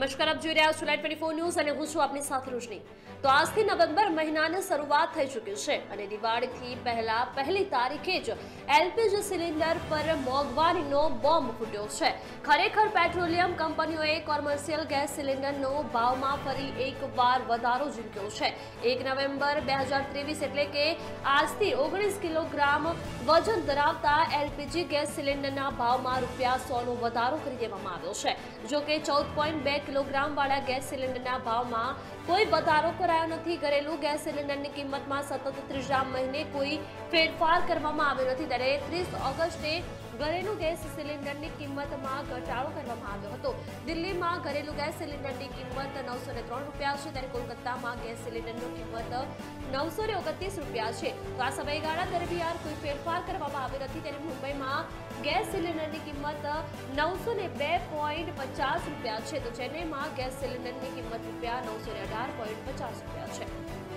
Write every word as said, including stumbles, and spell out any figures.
નમસ્કાર, આપ જોઈ રહ્યા છો લાઈવ ટ્વેન્ટી ફોર ન્યૂઝ અને હું છું આપની સાથે રોશની। તો આજથી નવેમ્બર મહિનાની શરૂઆત થઈ ચૂકી છે અને દિવાળીથી પહેલા પહેલી તારીખે જ એલપીજી સિલિન્ડર પર મોંઘવારીનો બોમ્બ ફૂટ્યો છે। ખરેખર પેટ્રોલિયમ કંપનીઓએ કોમર્શિયલ ગેસ સિલિન્ડરનો ભાવમાં ફરી એકવાર વધારો ઝીંક્યો છે। એક નવેમ્બર બે હજાર ત્રેવીસ એટલે કે આજથી ઓગણીસ કિલોગ્રામ વજન ધરાવતા એલપીજી ગેસ સિલિન્ડરના ભાવમાં રૂપિયા સો નો વધારો કરી દેવામાં આવ્યો છે। જો કે ચૌદ પોઈન્ટ બે કિલોગ્રામ વાળા ગેસ સિલિન્ડરના ભાવમાં કોઈ વધારો કરાયો નથી। ઘરેલું ગેસ સિલિન્ડરની કિંમતમાં સતત ત્રીજા મહિને કોઈ ફેરફાર કરવામાં આવ્યો નથી, ત્યારે ત્રીસ ઓગસ્ટે ઘરેલું ગેસ સિલિન્ડરની કિંમતમાં ઘટાડો કરવામાં આવ્યો હતો। દિલ્હીમાં ઘરેલું ગેસ સિલિન્ડરની કિંમત નવસો ને ત્રણ રૂપિયા છે, ત્યારે કોલકાતામાં ગેસ સિલિન્ડરની કિંમત નવસો ને ઓગણત્રીસ રૂપિયા છે। તો આ સમયગાળા દરમિયાન કોઈ ફેરફાર કરવામાં આવ્યો નથી, ત્યારે મુંબઈમાં ગેસ સિલિન્ડરની કિંમત નવસો ને બે પોઈન્ટ પચાસ રૂપિયા છે, તો ચેન્નઈમાં ગેસ સિલિન્ડરની કિંમત રૂપિયા નવસો ને અઢાર પોઈન્ટ પચાસ રૂપિયા છે।